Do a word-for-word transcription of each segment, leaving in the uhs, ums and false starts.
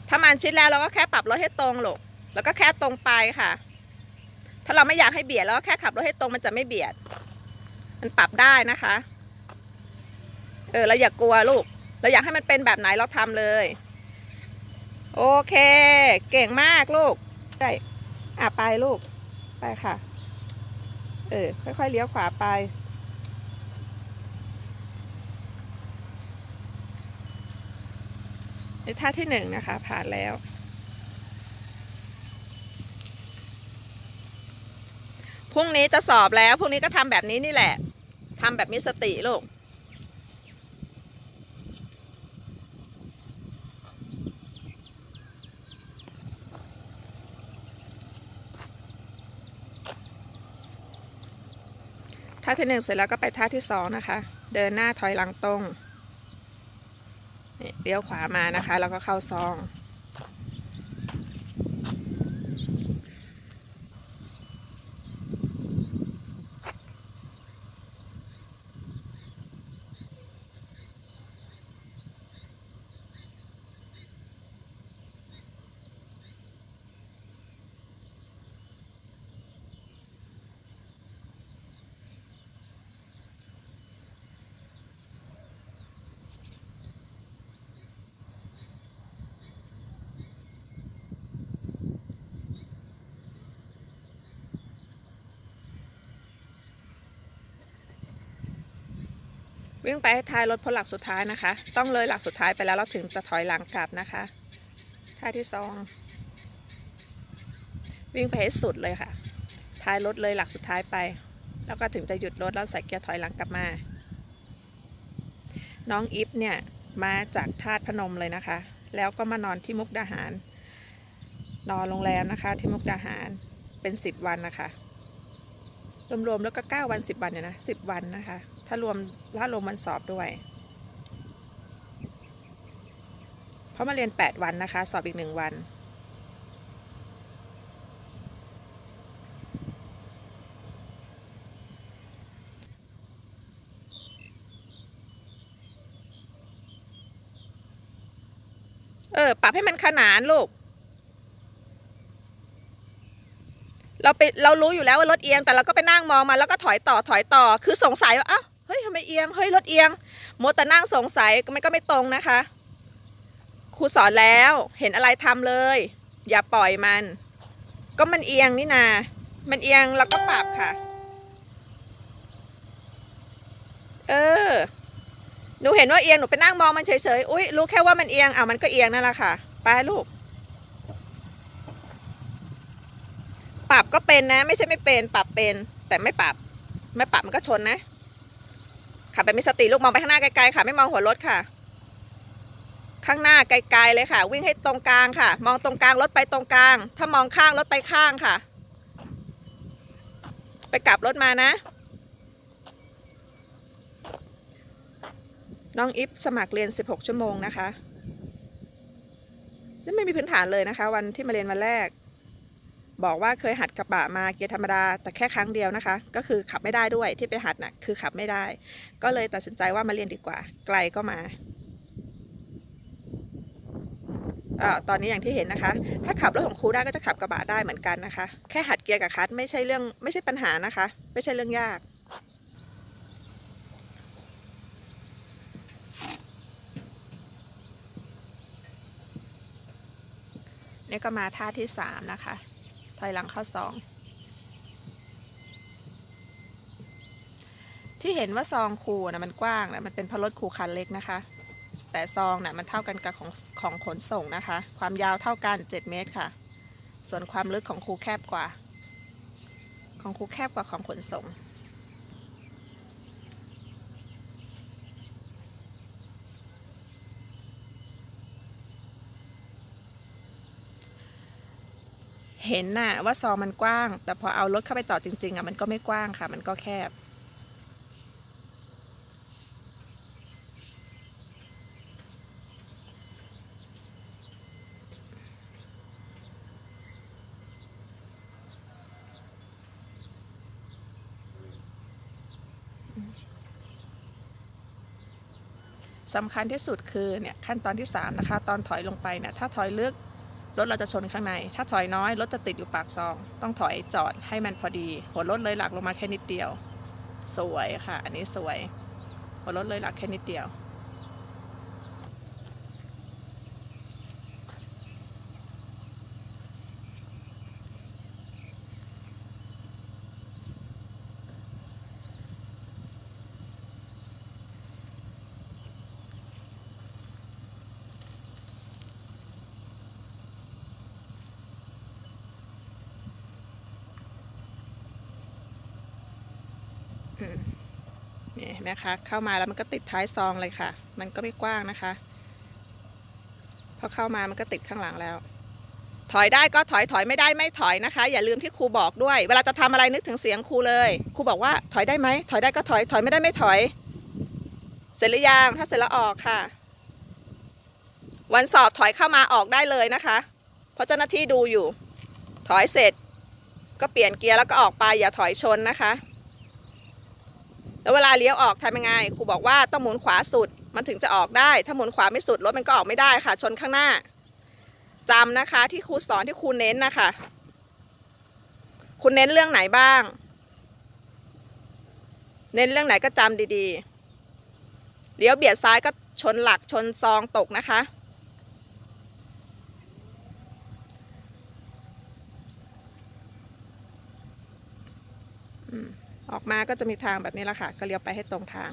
ถ้ามันชิดแล้วเราก็แค่ปรับรถให้ตรงลูกแล้วก็แค่ตรงไปค่ะถ้าเราไม่อยากให้เบียดแล้วก็แค่ขับรถให้ตรงมันจะไม่เบียดมันปรับได้นะคะเออเราอย่ากกลัวลูกเราอยากให้มันเป็นแบบไหนเราทำเลยโอเคเก่งมากลูกได้อ่ะไปลูกไปค่ะเออค่อยๆเลี้ยวขวาไปในท่าที่หนึ่งนะคะผ่านแล้วพรุ่งนี้จะสอบแล้วพรุ่งนี้ก็ทำแบบนี้นี่แหละทำแบบมีสติลูกท่าที่หนึ่งเสร็จแล้วก็ไปท่าที่สองนะคะเดินหน้าถอยหลังตรงเลี้ยวขวามานะคะแล้วก็เข้าซองวิ่งไปให้ท้ายรถพ้นหลักสุดท้ายนะคะต้องเลยหลักสุดท้ายไปแล้วเราถึงจะถอยหลังกลับนะคะท่าที่สองวิ่งไปให้สุดเลยค่ะท้ายรถเลยหลักสุดท้ายไปแล้วก็ถึงจะหยุดรถแล้วใส่เกียร์ถอยหลังกลับมาน้องอิฟเนี่ยมาจากธาตุพนมเลยนะคะแล้วก็มานอนที่มุกดาหารนอนโรงแรมนะคะที่มุกดาหารเป็นสิบวันนะคะรวมๆแล้วก็เก้าวันสิบวันเนี่ยนะสิบวันนะคะถ้ารวมถ้ารวมวันสอบด้วยเพราะมาเรียนแปดวันนะคะสอบอีกหนึ่งวันเออปรับให้มันขนานลูกเราไปเรารู้อยู่แล้วว่ารถเอียงแต่เราก็ไปนั่งมองมาแล้วก็ถอยต่อถอยต่อคือสงสัยว่าอ้าวเฮ้ยทำไมเอียงเฮ้ยรถเอียงมัวแต่นั่งสงสัยก็ไม่ก็ไม่ตรงนะคะครูสอนแล้วเห็นอะไรทำเลยอย่าปล่อยมันก็มันเอียงนี่นามันเอียงเราก็ปรับค่ะเออหนูเห็นว่าเอียงหนูไปนั่งมองมันเฉยๆอุ้ยรู้แค่ว่ามันเอียงอ่ะมันก็เอียงนั่นแหละค่ะไปลูกปรับก็เป็นนะไม่ใช่ไม่เป็นปรับเป็นแต่ไม่ปรับไม่ปรับมันก็ชนนะขับไปมีสติลูกมองไปข้างหน้าไกลๆค่ะไม่มองหัวรถค่ะข้างหน้าไกลๆเลยค่ะวิ่งให้ตรงกลางค่ะมองตรงกลางรถไปตรงกลางถ้ามองข้างรถไปข้างค่ะไปกลับรถมานะน้องอิฟสมัครเรียนสิบหกชั่วโมงนะคะจะไม่มีพื้นฐานเลยนะคะวันที่มาเรียนวันแรกบอกว่าเคยหัดกระบะมาเกียร์ธรรมดาแต่แค่ครั้งเดียวนะคะก็คือขับไม่ได้ด้วยที่ไปหัดน่ะคือขับไม่ได้ก็เลยตัดสินใจว่ามาเรียนดีกว่าไกลก็มาอ่าตอนนี้อย่างที่เห็นนะคะถ้าขับรถของครูได้ก็จะขับกระบะได้เหมือนกันนะคะแค่หัดเกียร์กับคลัตช์ไม่ใช่เรื่องไม่ใช่ปัญหานะคะไม่ใช่เรื่องยากนี่ก็มาท่าที่สามนะคะถอยหลังเข้าซองที่เห็นว่าซองครูนะมันกว้างนะมันเป็นเพราะรถครูคันเล็กนะคะแต่ซองนะมันเท่ากันกับของของขนส่งนะคะความยาวเท่ากันเจ็ดเมตรค่ะส่วนความลึกของครูแคบกว่าของครูแคบกว่าของขนส่งเห็นน่ะว่าซองมันกว้างแต่พอเอารถเข้าไปจอดจริงๆอ่ะมันก็ไม่กว้างค่ะมันก็แคบสำคัญที่สุดคือเนี่ยขั้นตอนที่สามนะคะตอนถอยลงไปเนี่ยถ้าถอยลึกรถเราจะชนข้างในถ้าถอยน้อยรถจะติดอยู่ปากซองต้องถอยจอดให้มันพอดีหัวรถเลยหลักลงมาแค่นิดเดียวสวยค่ะอันนี้สวยหัวรถเลยหลักแค่นิดเดียวนี่นะคะเข้ามาแล้วมันก็ติดท้ายซองเลยค่ะมันก็ไม่กว้างนะคะพอเข้ามามันก็ติดข้างหลังแล้วถอยได้ก็ถอยถอยไม่ได้ไม่ถอยนะคะอย่าลืมที่ครูบอกด้วยเวลาจะทำอะไรนึกถึงเสียงครูเลยครูบอกว่าถอยได้ไหมถอยได้ก็ถอยถอยไม่ได้ไม่ถอยเสร็จหรือยังถ้าเสร็จแล้วออกค่ะวันสอบถอยเข้ามาออกได้เลยนะคะเพราะเจ้าหน้าที่ดูอยู่ถอยเสร็จก็เปลี่ยนเกียร์แล้วก็ออกไปอย่าถอยชนนะคะแล้วเวลาเลี้ยวออกทำยังไงครูบอกว่าต้องหมุนขวาสุดมันถึงจะออกได้ถ้าหมุนขวาไม่สุดรถมันก็ออกไม่ได้ค่ะชนข้างหน้าจำนะคะที่ครูสอนที่ครูเน้นนะคะคุณเน้นเรื่องไหนบ้างเน้นเรื่องไหนก็จำดีๆเลี้ยวเบียดซ้ายก็ชนหลักชนซองตกนะคะออกมาก็จะมีทางแบบนี้แหละค่ะก็เลี้ยวไปให้ตรงทาง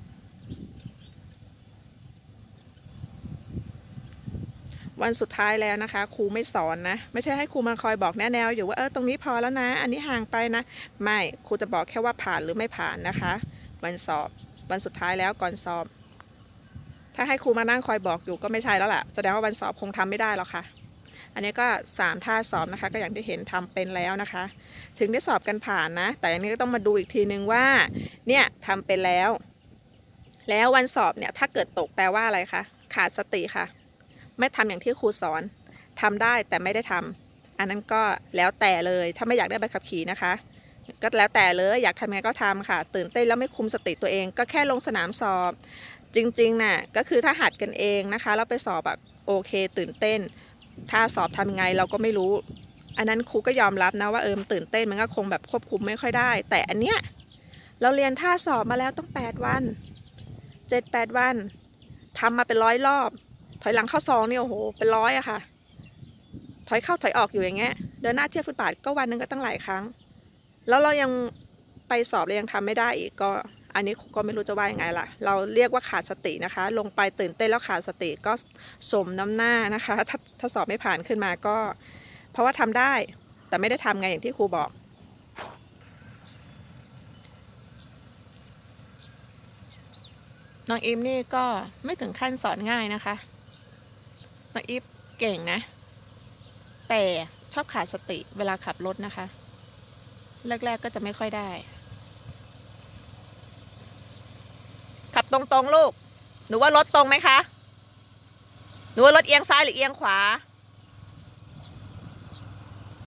วันสุดท้ายแล้วนะคะครูไม่สอนนะไม่ใช่ให้ครูมาคอยบอกแนะแนวอยู่ว่าเออตรงนี้พอแล้วนะอันนี้ห่างไปนะไม่ครูจะบอกแค่ว่าผ่านหรือไม่ผ่านนะคะวันสอบวันสุดท้ายแล้วก่อนสอบถ้าให้ครูมานั่งคอยบอกอยู่ก็ไม่ใช่แล้วล่ะแสดงว่าวันสอบคงทำไม่ได้หรอกค่ะอันนี้ก็สามท่าสอบนะคะก็อย่างที่เห็นทำเป็นแล้วนะคะถึงได้สอบกันผ่านนะแต่อันนี้ก็ต้องมาดูอีกทีนึงว่าเนี่ยทำเป็นแล้วแล้ววันสอบเนี่ยถ้าเกิดตกแปลว่าอะไรคะขาดสติค่ะไม่ทำอย่างที่ครูสอนทำได้แต่ไม่ได้ทำอันนั้นก็แล้วแต่เลยถ้าไม่อยากได้ใบขับขี่นะคะก็แล้วแต่เลยอยากทำยังไงก็ทำค่ะตื่นเต้นแล้วไม่คุมสติตัวเองก็แค่ลงสนามสอบจริงๆน่ะก็คือถ้าหัดกันเองนะคะแล้วไปสอบแบบโอเคตื่นเต้นถ้าสอบทำไงเราก็ไม่รู้อันนั้นครูก็ยอมรับนะว่าเออตื่นเต้นมันก็คงแบบควบคุมไม่ค่อยได้แต่อันเนี้ยเราเรียนท่าสอบมาแล้วต้องแปดวันเจ็ดแปดวันทำมาเป็นร้อยรอบถอยหลังเข้าซองนี่โอ้โหเป็นร้อยอะค่ะถอยเข้าถอยออกอยู่อย่างเงี้ยเดินหน้าเทียบฟุตบาทก็วันนึงก็ตั้งหลายครั้งแล้วเรายังไปสอบเรายังทำไม่ได้อีกก็อันนี้ก็ไม่รู้จะว่ายังไงล่ะเราเรียกว่าขาดสตินะคะลงไปตื่นเต้นแล้วขาดสติก็สมน้ำหน้านะคะถ้าถ้าสอบไม่ผ่านขึ้นมาก็เพราะว่าทำได้แต่ไม่ได้ทำไงอย่างที่ครูบอกน้องอิมนี่ก็ไม่ถึงขั้นสอนง่ายนะคะน้องอิฟเก่งนะแต่ชอบขาดสติเวลาขับรถนะคะแรกๆก็จะไม่ค่อยได้ขับตรงๆลูกหนูว่ารถตรงไหมคะหนูว่ารถเอียงซ้ายหรือเอียงขวา